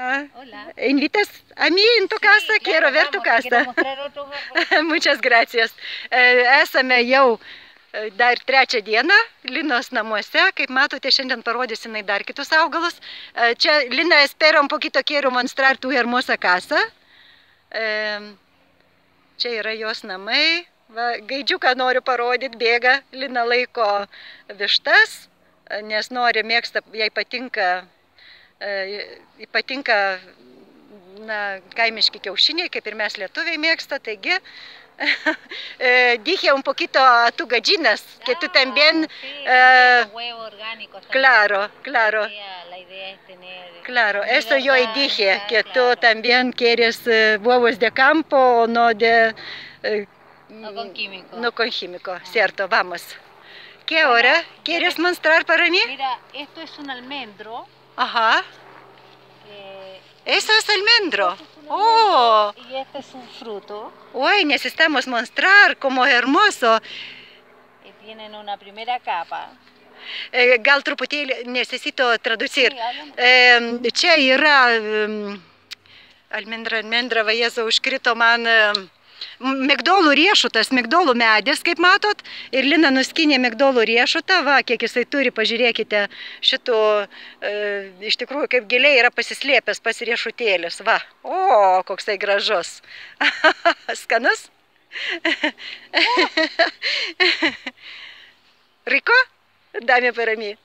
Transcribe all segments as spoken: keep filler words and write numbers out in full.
Hola. ¿Invitas a mí en tu sí, casa? Claro, quiero ver vamos, tu casa. Muchas gracias. Esame jau dar trečią dieną Linos namuose. Kaip matote, šiandien parodysim dar kitus augalus. Čia, Lina, espera un poquito quiero mostrar tu hermosa casa. Čia yra jos namai. Va, gaidžiuką noriu parodyti, bėga. Lina laiko vištas, nes nori, mėgsta, jai patinka, patinka na, kaimiški kiaušiniai, kaip ir mes lietuviai mėgsta, taigi dije un poquito a tu gallinas, que tú también... Uh, huevo orgánico. Claro, claro. La idea es tener... Claro, eso yo dije, que tú también quieres huevos de campo o no de... No con químico. No con químico, cierto, vamos. ¿Qué hora quieres mostrar para mí? Mira, esto es un almendro. Ajá. Eh, ¿Eso es almendro? Oh. Y este es un fruto. Uy, necesitamos mostrar como hermoso. Y tienen una primera capa. Eh, gal truputėlį necesito traducir. Eh, čia yra almendra, almendra, va Jėzau, užkrito man... Migdolų riešutas, migdolų medis, kaip matot, ir Lina nuskinė migdolų riešutą, va, kiek jisai turi, pažiūrėkite, šito, e, iš tikrųjų, kaip giliai yra pasislėpęs pas riešutėlis, va, o, koksai gražus, skanus, rico, dame para mí.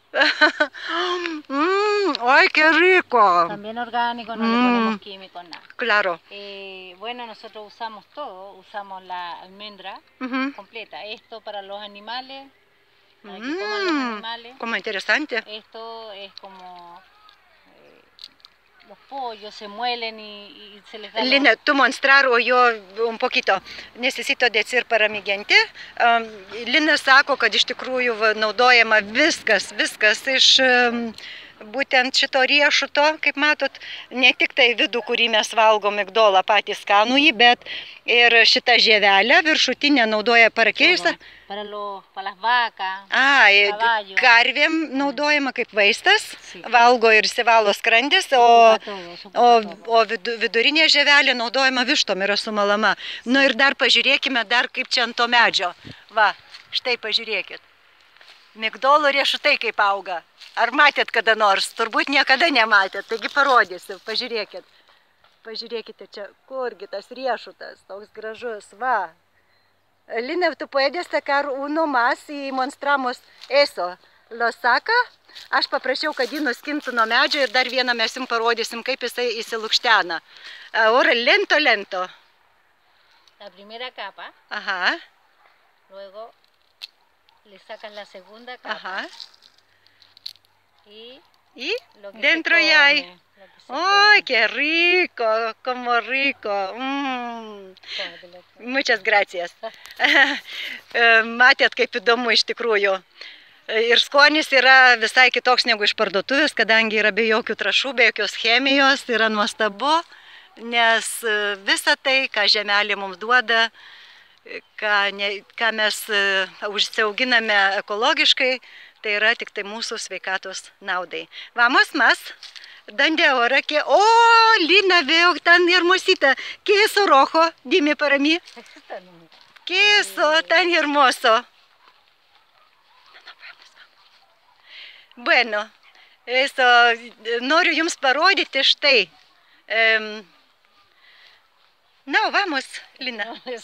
mm, ¡Ay, qué rico! También orgánico, no mm. le ponemos químicos, nada. Claro. Eh, bueno, nosotros usamos todo, usamos la almendra uh-huh. completa. Esto para los animales, para mm. que coman los animales. Como interesante. Esto es como... Eh, los pollos se muelen y, y se les da... Lina, los... tu mostrar o yo un poquito. Necesito decir para mi gente. Um, Lina sako, kad iš tikrųjų naudojama viskas, viskas iš um, būtent šito riešuto, kaip matot, ne tik tai vidų, kurį mes valgom migdolą patį skanųjį, bet ir šitą žievelę viršutinę naudoja parakeisą. Para los, para las vacas, A, karvėm naudojama kaip vaistas, valgo ir įsivalo skrandis, o, o, o vidurinė žievelė naudojama vištom, yra sumalama. Nu ir dar pažiūrėkime, dar kaip čia ant to medžio. Va, štai pažiūrėkit. Migdolų riešutai kaip auga. Ar matėt kada nors? Turbūt niekada nematėt, taigi parodysiu, pažiūrėkit. Pažiūrėkite čia, kurgi tas riešutas, toks gražus, va. Lina, tu puedes sacar uno más y mostramos eso. Lo saca. Aš paprašiau, kad jį nuskintų nuo medžio ir dar vieną mes jums parodysim, kaip jisai įsilukštena. Ahora lento, lento. La primera capa. Ajá. Luego le sacas la segunda capa. Ajá. Y, y dentro ya hay. ¡Ay, qué rico! ¡Como rico! Mm. Muchas gracias. Matėt, kaip įdomu iš tikrųjų. Ir skonis yra visai kitoks negu iš parduotuvės, kadangi yra be jokių trąšų, be jokios chemijos, yra nuostabu, nes visa tai, ką žemelė mums duoda, ką, ne, ką mes užsiauginame ekologiškai, tai yra tik tai mūsų sveikatos naudai. Vamos más. ¿Dónde ahora que? ¡Oh, Lina, veo tan hermosita! ¿Qué es rojo? Dime para mí. ¿Qué es tan hermoso? Bueno, eso, noriu jums parodyti štai. Um, no, vamos, Lina.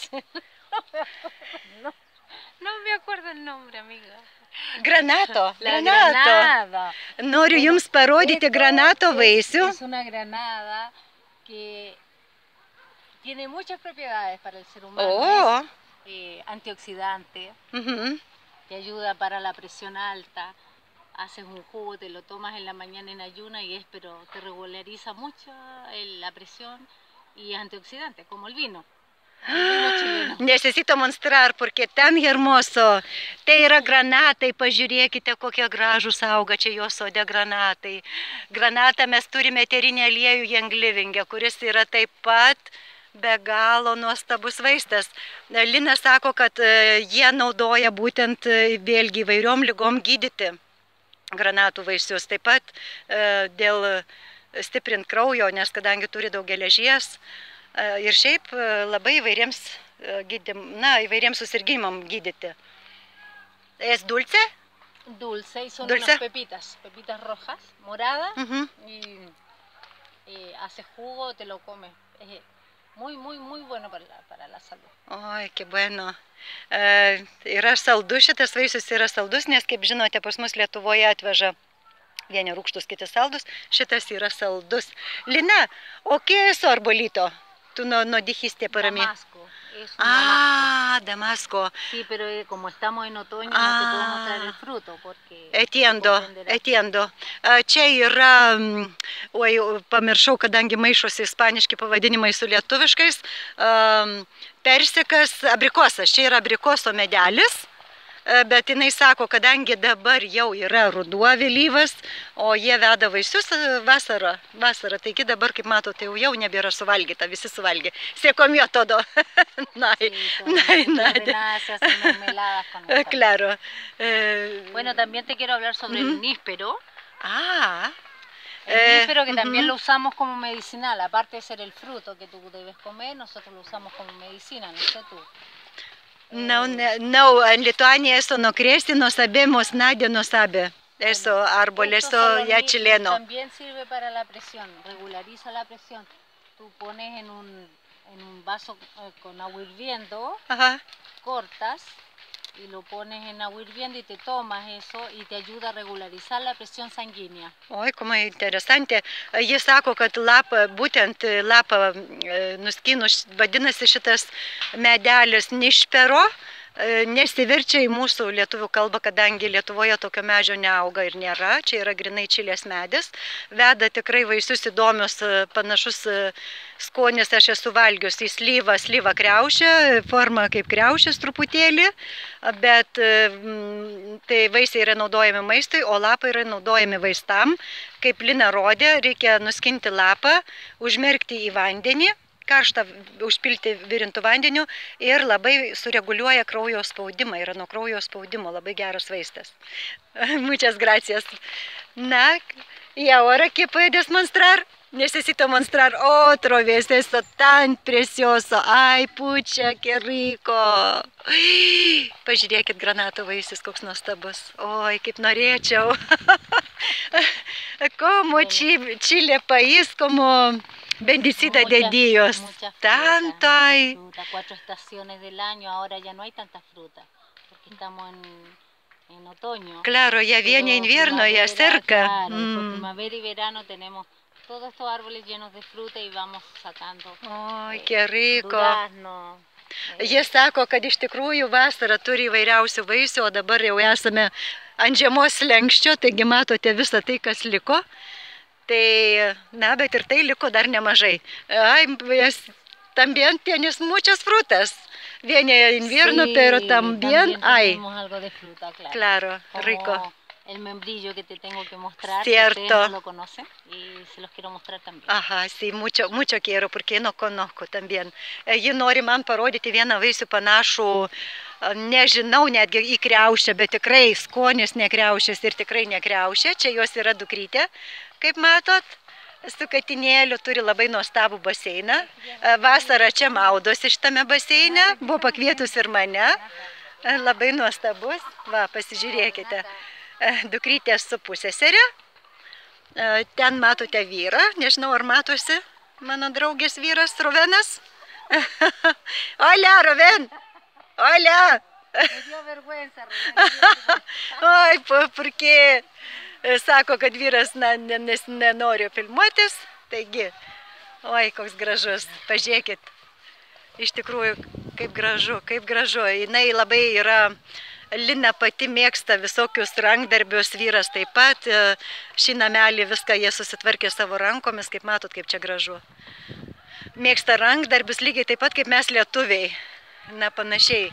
No, no me acuerdo el nombre, amiga. Granato, La granato. granada. Noriu jums parodyti granato vaisių. Es una granada que tiene muchas propiedades para el ser humano. Oh. Es, eh, antioxidante, Uh-huh. te ayuda para la presión alta. Haces un jugo, te lo tomas en la mañana en ayuna y es, pero te regulariza mucho el, la presión y es antioxidante, como el vino. Necesito mostrar, porque tan hermoso. Tai yra granatai, pažiūrėkite, kokie gražūs auga čia jo sode granatai. Granatą mes turime eterinį aliejų janglivingę, kuris yra taip pat be galo nuostabus vaistas. Lina sako, kad jie naudoja būtent vėlgi įvairiom ligom gydyti granatų vaisius. Taip pat dėl stiprinti kraujo, nes kadangi turi daug geležies ir šiaip labai įvairiems, gydym, na, įvairiems susirgymam gydyti. Es dulce? Dulce, y son dulce. Unas pepitas, pepitas rojas, moradas, Uh-huh. y eh, haces jugo, te lo comes. Es muy, muy, muy bueno para la, para la salud. Oi, que bueno. E, yra saldus, šitas vaisius yra saldus, nes, kaip žinote, pas mus Lietuvoje atveža vieni rūgštus, kiti saldus, šitas yra saldus. Lina, o qué es arbolito? Tú no, no dijiste para mí. Damasco, es un Ah, Damasco. damasco. Sí, pero eh, como estamos en otoño Ah. no te puedo mostrar el fruto porque... Etiendo, te comprenderás. etiendo. Čia yra, mm, oi, pamiršau, kadangi maišosi ispaniški pavadinimai su lietuviškais, um, persikas, abrikosas, čia yra abrikoso medelis, e, bet jinai sako, kadangi dabar jau yra ruduo vėlyvas, o jie veda vaisius e, vasarą, vasarą, taigi dabar, kaip matote, jau, jau nebėra suvalgyta, visi suvalgė. Se comió todo. Nai, Sí, nai, todo. nai. Ordenadas, se hacen mermeladas con eso. Claro. Eh, Bueno, también te quiero hablar sobre Ujú. el níspero. Ah. El Eh, níspero que también ujú. lo usamos como medicinal, aparte de ser el fruto que tú debes comer, nosotros lo usamos como medicina, no sé tú. Não, ne- não, en Lituania eso no crece, no sabemos, nadie no sabe. Eso, árbol, Estos eso son los ya ní- chileno. También sirve para la presión, regulariza la presión. Tú pones en un, en un vaso eh, con agua hirviendo, Aha. cortas y lo pones en agua hirviendo y te tomas eso y te ayuda a regularizar la presión sanguínea. Oi, como interesante. Jis sako, kad lapą, būtent lapą e, nuskinus, vadinasi šitas medelis nišpero, e, nesiverčia į mūsų lietuvių kalbą, kadangi Lietuvoje tokio medžio neauga ir nėra. Čia yra grinai čilės medis. Veda tikrai vaisius įdomius, e, panašus e, skonis, aš esu valgius į slyvą, slyvą kriaušę, forma kaip kriaušės truputėlį, bet e, m, tai vaisiai yra naudojami maistui, o lapai yra naudojami vaistam. Kaip Lina rodė, reikia nuskinti lapą, užmerkti į vandenį, karštą užpilti virintų vandeniu ir labai sureguliuoja kraujo spaudimą, yra nuo kraujo spaudimo labai geras vaistas. Muchas gracias. Na, y ahora, ¿qué puedes mostrar? Necesito mostrar otro vez esto tan precioso. Ai, pucha, qué rico. Ai, pažiūrėkit, granatų vaisius, koks nuostabus. Oi, kaip norėčiau. Como Chi- Chile país, como bendecida de Muchas- Dios. muchas Tanto frutas, hay. muchas frutas, cuatro estaciones del año, ahora ya no hay tantas frutas, porque estamos en, en otoño. Claro, ya viene Pero invierno, ya primavera, cerca. Claro, después Mm. primavera y verano tenemos todos estos árboles llenos de fruta y vamos sacando Oi, eh, qué rico. durazno. eh, Jie sako, kad iš tikrųjų vasara turi įvairiausių vaisių, o dabar jau esame ant žiemos slenkščio, taigi matote visą tai, kas liko. Tai, na, bet ir tai liko dar nemažai. Ai, es- también tienes muchas frutas. Viene invierno, sí, pero también hay. tenemos algo de fruta, claro. Claro, Como rico. el membrillo que te tengo que mostrar, Cierto. que ustedes no lo conocen y se los quiero mostrar también. Aha, sí, mucho, mucho quiero, porque no conozco también. E, Ji nori man parodyti vieną vaisių panašų, e, nežinau, netgi į kriaušę, bet tikrai skonis nekriaušės ir tikrai nekriaušė. Čia jos yra dukrytė, kaip matot. Su katinėliu turi labai nuostabų baseiną. E, Vasarą čia maudosi šitame baseine, buvo pakvietus ir mane. E, Labai nuostabus. Va, pasižiūrėkite. E, Dukrytė su pusseserė. E, Ten matote vyrą, nežinau ar matosi mano draugės vyras Ruvenas. Hola, Ruven! Hola! Me dio vergüenza, Rubén. Oi, po- porque e, sako, kad vyras na, ne- nes nenori filmuotis. Taigi, oi, koks gražus, pažiūrėkit. Iš tikrųjų, kaip gražu, kaip gražu. Jinai labai yra, Lina pati mėgsta visokius rankdarbius, vyras taip pat. E, Šį namelį viską jie susitvarkė savo rankomis, kaip matot, kaip čia gražu. Mėgsta rankdarbius lygiai taip pat kaip mes lietuviai. Na, panašiai.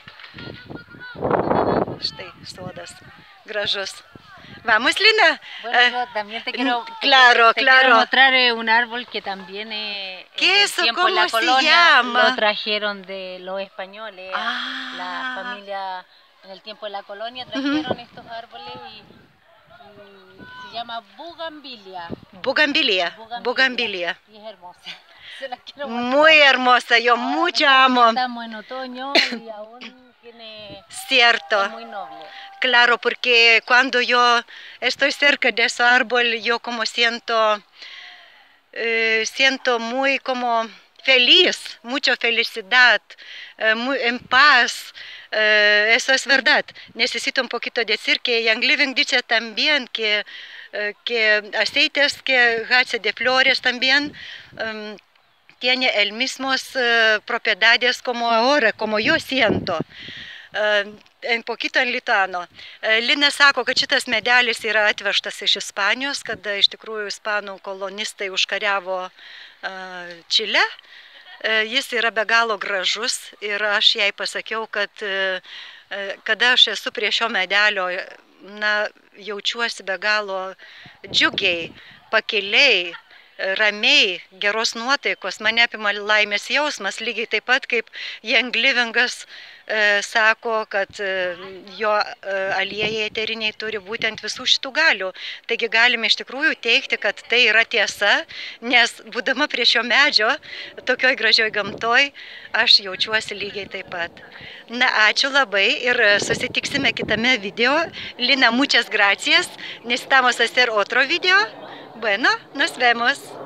Štai sodas gražus. Vamos, Lina. Bueno, Eh, yo también te quiero, te claro, quiero- te claro. quiero mostrar eh, un árbol que también eh, ¿Qué en el eso? tiempo de la ¿Cómo se colonia llama? lo trajeron de los españoles, Ah. la familia en el tiempo de la colonia trajeron estos árboles y, y se llama bugambilia. Bugambilia. Bugambilia. Y es hermosa. Se la quiero Muy hermosa, yo mucho amo. Estamos en otoño y aún tiene... Cierto. Es muy noble. Claro, porque cuando yo estoy cerca de ese árbol, yo como siento, eh, siento muy como feliz, mucha felicidad, eh, muy en paz. Eh, eso es verdad. Necesito un poquito decir que Young Living dice también que, eh, que aceites que hace de flores también um, tiene el mismas uh, propiedades como ahora, como yo siento. Uh, un poquito en lituano. Uh, Lina sako, kad šitas medelis yra atvežtas iš Ispanijos, kada iš tikrųjų ispanų kolonistai užkariavo uh, Čilę. Uh, jis yra be galo gražus ir aš jai pasakiau, kad uh, kada aš esu prie šio medelio, na, jaučiuosi be galo džiugiai, pakiliai, ramiai, geros nuotaikos, mane apima laimės jausmas, lygiai taip pat kaip Young Livingas e, sako, kad e, jo e, aliejai eteriniai turi būtent visų šitų galių. Taigi galime iš tikrųjų teigti, kad tai yra tiesa, nes būdama prie šio medžio, tokioj gražioj gamtoj, aš jaučiuosi lygiai taip pat. Na, ačiū labai ir susitiksime kitame video. Lina, muchas gracias. Necesitamos hacer otro video. Bueno, nos vemos.